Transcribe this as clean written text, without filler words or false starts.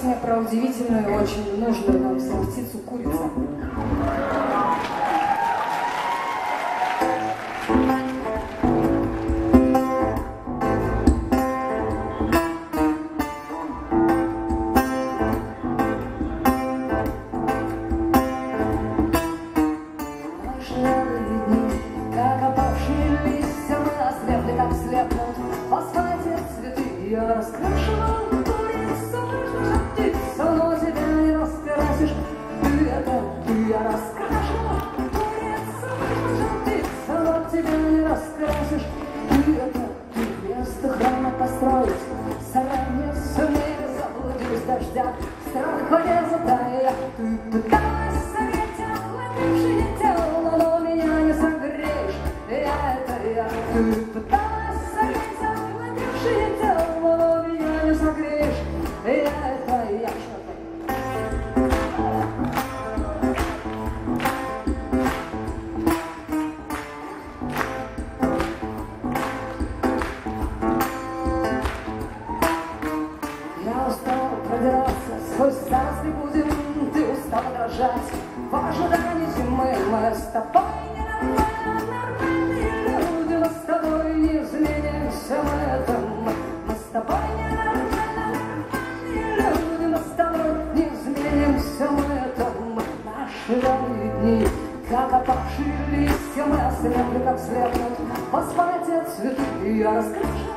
песня про удивительную, очень нужную нам всем птицу курицу. Я раскрашивал курицу, птицу, но тебя не раскрасишь. Ты это, я раскрашивал курицу, птицу, но тебя не раскрасишь. Ты это, ты вместо храма построить, заранее сумею заблудились дождя, страх в воде затая. Ты пыталась согреть охладевшее тело, но меня не согреешь. Я это, я, ты пыталась согреть охладевшее тело, согреешь, я это я что-то. Я устал продираться сквозь заросли будем, ты устала дрожать в ожидании зимы. Мы с тобой ненормальные люди, мы с тобой не изменимся, мы с тобой дни, как опавшие листья, мы ослепли, как слепнут в асфальте цветы. Я раскрашу